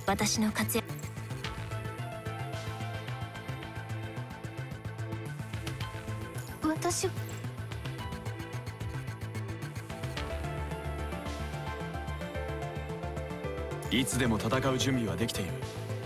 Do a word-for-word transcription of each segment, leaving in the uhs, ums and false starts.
私の活躍。私いつでも戦う準備はできている。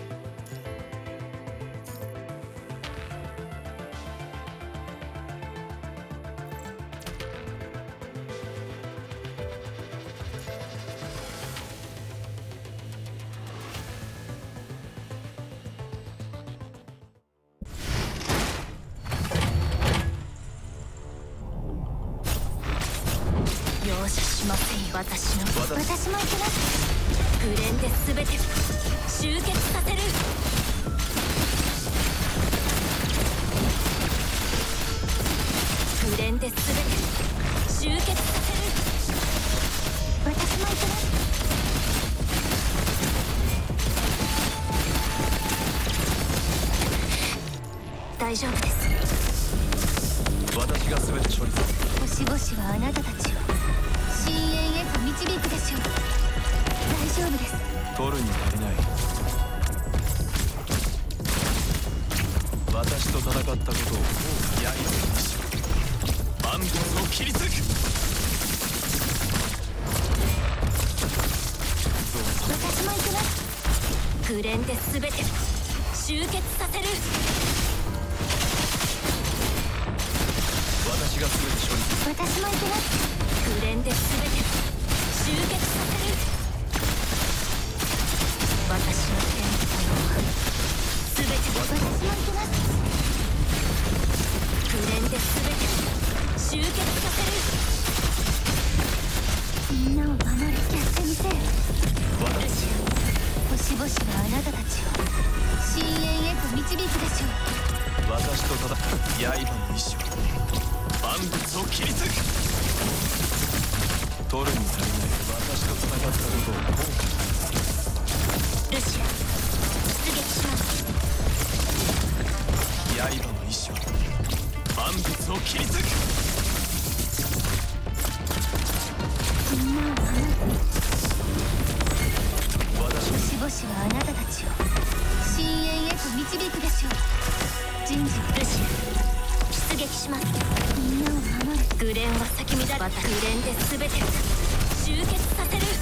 容赦しませんよ。私の私私も行きます。グレンで全て集結させる。グレンで全て集結させる。私も行きます。大丈夫です。 私が全て処理する。 星々はあなたたちを深淵へと導くでしょう。大丈夫です。 取るに足りない。私と戦ったことを後悔やり万物を切り裂く。 私も行きます。グレンで全て集結させる。 私が全て処理する。 私も行きます。グレンで全て集結させる。私の天体を全て私も行きます。グレンで全て集結させる。みんなを守りやってみせる。 私星々はあなたたちを深淵へと導くでしょう。 私と戦う刃の意志は万物を切り裂く。取るに足りない。私と戦ったことを後悔。 ルシア出撃します。 刃の意志は万物を切り裂く。 みんなを守る。 私星々はあなたたちを深淵へと導くでしょう。人事ルシア出撃します。みんなを守る。グレンは先乱れ。またグレンで全て集結させる。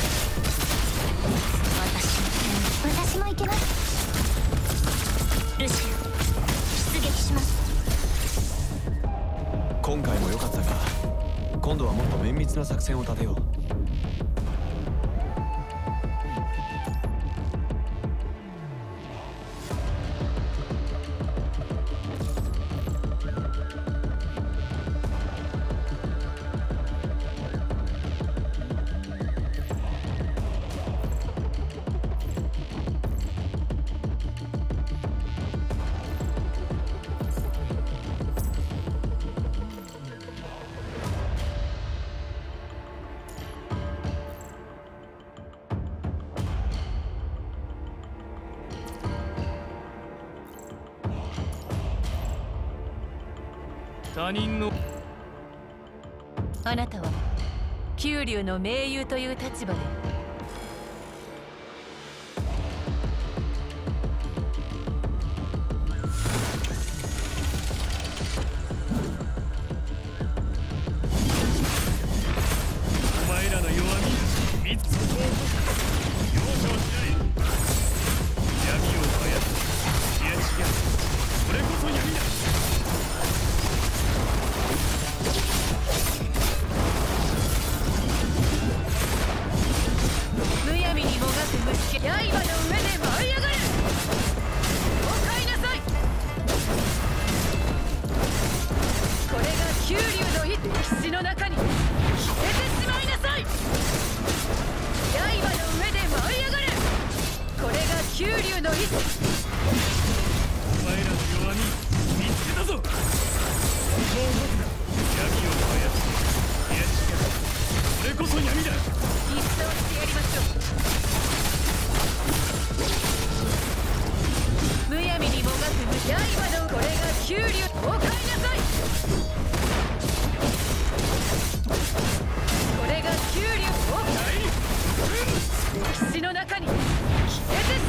私の天私も行けます。ルシア出撃します。 今回も良かったが、今度はもっと綿密な作戦を立てよう。 他人のあなたは九龍の盟友という立場でお前らの弱み見つけ容赦はしない。闇を操る。いや違う、これこそ闇だ。 むやみにもがく虫け刃の上で舞い上がる。おかえなさい。これが九龍の意歴史の中に消えてしまいなさい。刃の上で舞い上がる。これが九龍の意志。 お前らの弱み見つけたぞ。もう動くな。闇を操る。いや違う、これこそ闇だ。 一掃してやりましょう。むやみにもがく虫刃のこれが九龍。おかえなさい。これが九龍。おかえ。歴史の中に消えて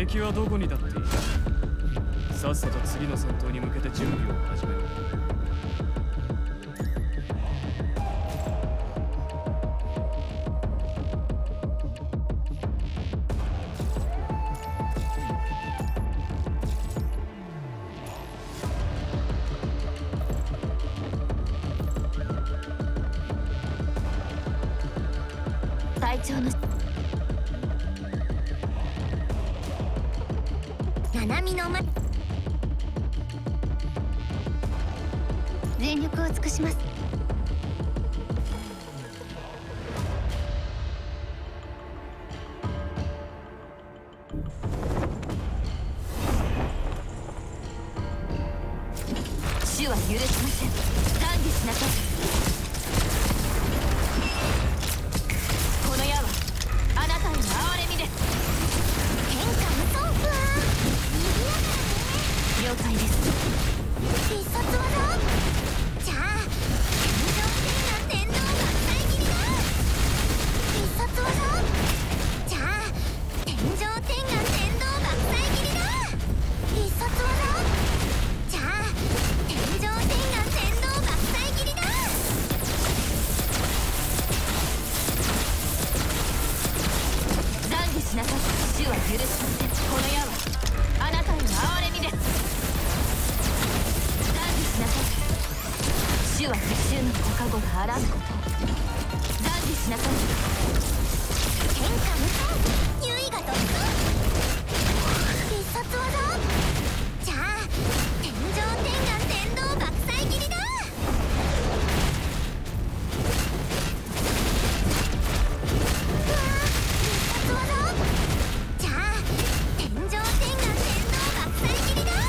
敵はどこにだっている。さっさと次の戦闘に向けて準備を始めろ。 隊長の七海のま全力を尽くします。主は許しません。懺悔しなさい。この矢はあなたへの憐れみです。天下無双ふわー賑やかだね。了解です。必殺技じゃあ天上天下天道合体斬りだ。必殺技じゃあ天上天下天道合体斬りだ。必殺技じゃあ天上天下天道合体斬りだ。懺悔しなさい。主は許しません。この矢はあなたへの憐れみです。懺悔しなさい。主は復讐のご加護があらぬことを。懺悔しなさい。天下無双優位が特訓。必殺技じゃあ天上天下天道爆砕斬りだ。うわ必殺技じゃあ天上天下天道爆砕斬りだ。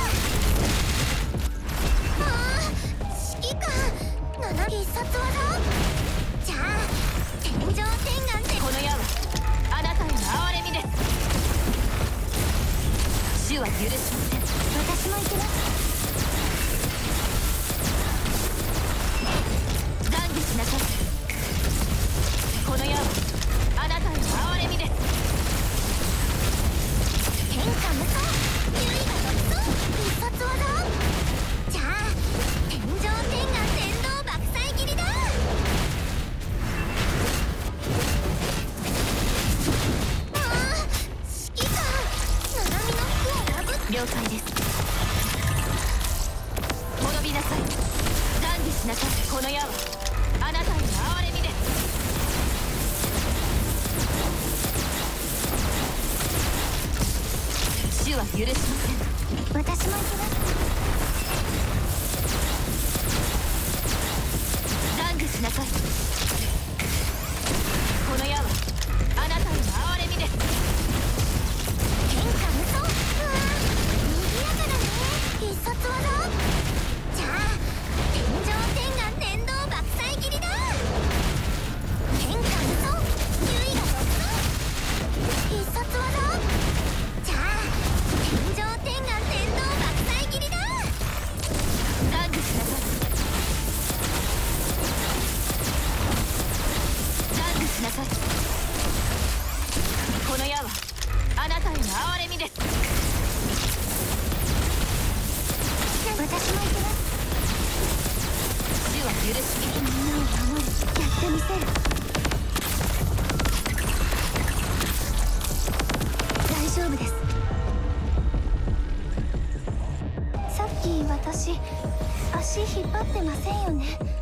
ああ指揮官七必殺技じゃあ天上天下天この矢はあなたへの憐れみです。主は許しません。私も行きます。懺悔しなさい。この矢はあなたへの憐れみです。天下無双優位が独走必殺技じゃあ天上天下天道爆砕斬りだ。ああ指揮官七海の服を破っ了解です。滅びなさい。懺悔しなさい。この矢はあなたへの憐れみです。主は許しません。私も行きます。懺悔しなさい。この矢はあなたへの憐れみです。天下無双うわ賑やかだね。必殺技じゃあ天上天下天道爆砕斬りだ。天下無双優位が独走必殺技じゃあ天上天下天道爆砕斬りだ。懺悔しなさい。懺悔しなさい。この矢はあなたへの憐れみです。私も行きます。主は許しみんなを守る。やってみせる。大丈夫です。さっき私足引っ張ってませんよね。